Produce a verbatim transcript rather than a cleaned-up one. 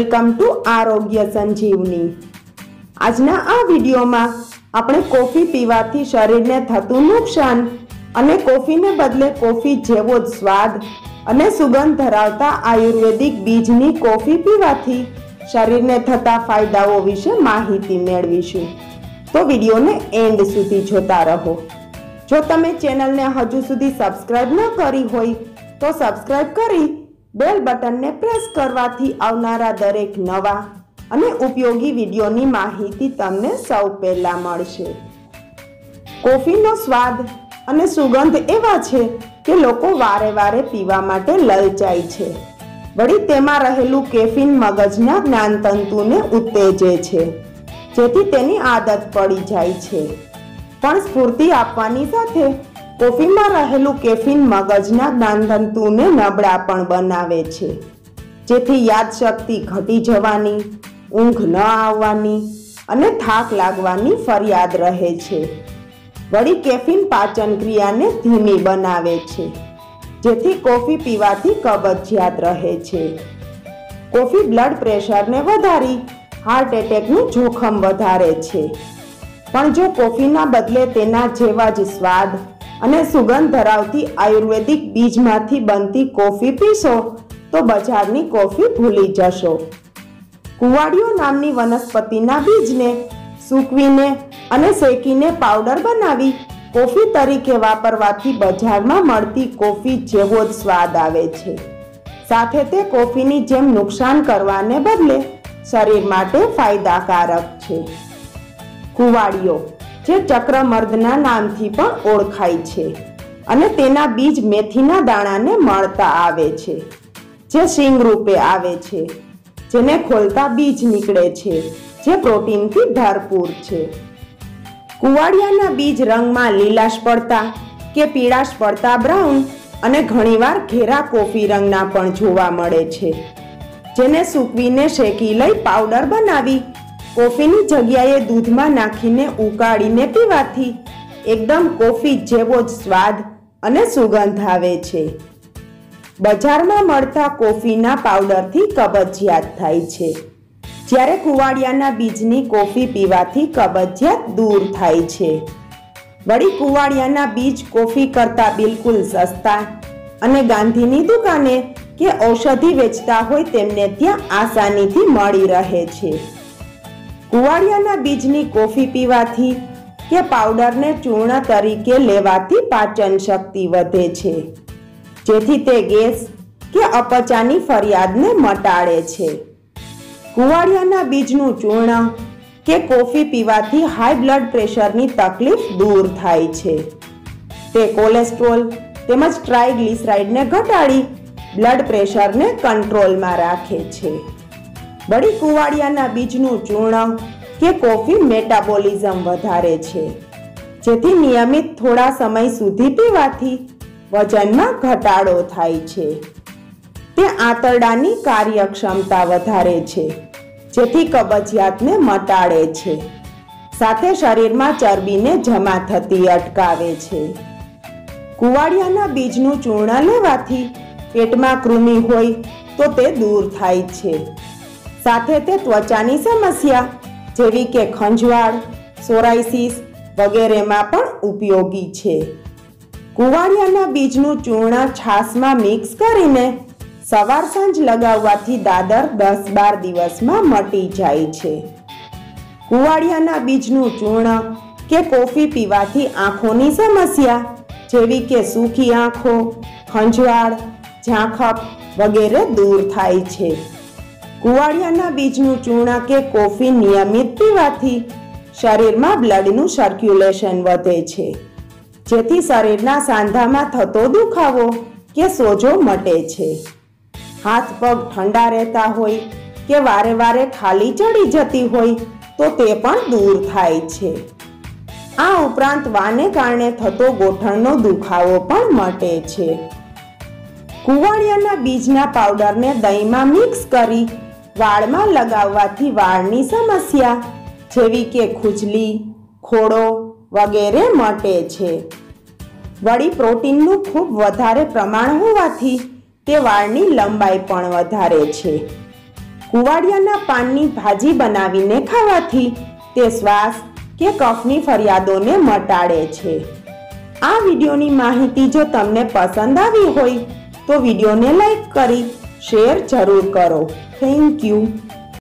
Welcome to આરોગ્ય સંજીવની। આજના આ વિડીયોમાં આપણે કોફી પીવાથી શરીરને થતું નુકસાન અને કોફીને બદલે કોફી જેવો જ સ્વાદ અને સુગંધ ધરાવતા આયુર્વેદિક બીજની કોફી પીવાથી શરીરને થતા ફાયદાઓ વિશે માહિતી મેળવીશું। તો વિડીયોને એન્ડ સુધી જોતા રહો। જો તમે ચેનલને હજુ સુધી સબસ્ક્રાઇબ ન કરી હોય તો સબસ્ક્રાઇબ કરી બેલ બટનને પ્રેસ કરવાથી આવનારા દરેક નવા અને ઉપયોગી વિડીયોની માહિતી તમને સૌ પહેલા મળશે। કોફીનો સ્વાદ અને સુગંધ એવા છે કે લોકો વારે વારે પીવા માટે લલચાય છે। વળી તેમાં રહેલું કેફીન મગજના જ્ઞાનતંતુને ઉત્તેજે છે, જેથી તેની આદત પડી જાય છે। પણ સ્ફૂર્તિ આપવાની સાથે કોફીમાં રહેલું કેફીન મગજના જ્ઞાનતંતુને નબળા પણ બનાવે છે, જેથી યાદશક્તિ ઘટી જવાની, ઊંઘ ન આવવાની અને થાક લાગવાની ફરિયાદ રહે છે। વળી કેફીન પાચન ક્રિયાને ધીમી બનાવે છે, જેથી કોફી પીવાથી કબજિયાત રહે છે। કોફી બ્લડ પ્રેશરને વધારી હાર્ટ એટેકનું જોખમ વધારે છે। પણ જો કોફીના બદલે તેના જેવા જ સ્વાદ અને સુગંધ ધરાવતી આયુર્વેદિક બીજમાંથી બનતી કોફી પીશો તો બજારની કોફી ભૂલી જશો। કુવાડિયો નામની વનસ્પતિના બીજને સૂકવીને અને શેકીને પાવડર બનાવી કોફી તરીકે વાપરવાથી બજારમાં મળતી કોફી જેવો જ સ્વાદ આવે છે। સાથે તે કોફીની જેમ નુકસાન કરવાને બદલે શરીર માટે ફાયદાકારક છે। કુવાડિયો જે ચક્રમર્દના નામથી પણ ઓળખાય છે અને તેના બીજ મેથીના દાણાને મળતા આવે છે, જે શીંગ રૂપે આવે છે, જેને ખોલતા બીજ નીકળે છે, જે પ્રોટીનથી ભરપૂર છે। કુવાડિયાના બીજ રંગમાં લીલાશ પડતા કે પીળાશ પડતા બ્રાઉન અને ઘણીવાર ઘેરા કોફી રંગના પણ જોવા મળે છે, જેને સૂકવીને શેકી લઈ પાવડર બનાવી કોફીની જગ્યાએ દૂધમાં નાખીને ઉકાળીને પીવાથી એકદમ કોફી જેવો જ સ્વાદ અને સુગંધ આવે છે। બજારમાં મળતા કોફીના પાવડરથી કબજિયાત થાય છે, જ્યારે કુવાડિયાના બીજની કોફી પીવાથી કબજિયાત દૂર થાય છે। વળી કુવાડિયાના બીજ કોફી કરતાં બિલકુલ સસ્તા અને ગાંધીની દુકાને કે ઔષધિ વેચતા હોય તેમને ત્યાં આસાનીથી મળી રહે છે। કુવાડિયાના બીજની કોફી પીવાથી કે પાવડરને ચૂર્ણ તરીકે લેવાથી પાચન શક્તિ વધે છે, જેથી તે ગેસ કે અપચાની ફરિયાદને મટાડે છે। કુવાડિયાના બીજનું ચૂર્ણ કે કોફી પીવાથી હાઈ બ્લડ પ્રેશરની તકલીફ દૂર થાય છે। તે કોલેસ્ટ્રોલ તેમજ ટ્રાયગ્લિસરાઇડને ઘટાડી બ્લડ પ્રેશરને કંટ્રોલમાં રાખે છે। વળી કુવાડિયાના બીજનું ચૂર્ણ કે કોફી મેટાબોલિઝમ વધારે છે, જેથી નિયમિત થોડા સમય સુધી પીવાથી વજનમાં ઘટાડો થાય છે। તે આંતરડાની કાર્યક્ષમતા વધારે છે, જેથી કબજિયાતને મટાડે છે, સાથે શરીરમાં ચરબીને જમા થતી અટકાવે છે। કુવાડિયાના બીજનું ચૂર્ણ લેવાથી પેટમાં કૃમિ હોય તો તે દૂર થાય છે, સાથે તે ત્વચાની સમસ્યા જેવી કે ખંજવાળ, સોરાયસિસ વગેરેમાં પણ ઉપયોગી છે। કુવાડિયાના બીજનું ચૂર્ણ છાશમાં મિક્સ કરીને સવાર સાંજ લગાવવાથી દાદર દસ બાર દિવસમાં મટી જાય છે। કુવાડિયાના બીજનું ચૂર્ણ કે કોફી પીવાથી આંખોની સમસ્યા જેવી કે સૂકી આંખો, ખંજવાળ, ઝાંખપ વગેરે દૂર થાય છે। કુવાડિયાના બીજનું ચૂર્ણ કે કોફી નિયમિત પીવાથી શરીરમાં બ્લડનું સર્ક્યુલેશન વધે છે, જેથી શરીરના સાંધામાં થતો દુખાવો કે સોજો મટે છે। હાથ પગ ઠંડા રહેતા હોય કે વારે વારે ખાલી ચડી જતી હોય તો તે પણ દૂર થાય છે। આ ઉપરાંત વાને કારણે થતો ગોઠણનો દુખાવો પણ મટે છે। કુવાડિયાના બીજના પાવડરને દહીંમાં મિક્સ કરી વાળમાં લગાવવાથી વાળની સમસ્યા જેવી કે ખુજલી, ખોડો વગેરે મટે છે। વળી પ્રોટીનનું ખૂબ વધારે પ્રમાણ હોવાથી તે વાળની લંબાઈ પણ વધારે છે। કુવાડિયાના પાનની ભાજી બનાવીને ખાવાથી તે શ્વાસ કે કફની ફરિયાદોને મટાડે છે। આ વિડીયોની માહિતી જો તમને પસંદ આવી હોય તો વિડીયોને લાઈક કરી શેર જરૂર કરો। Thank you.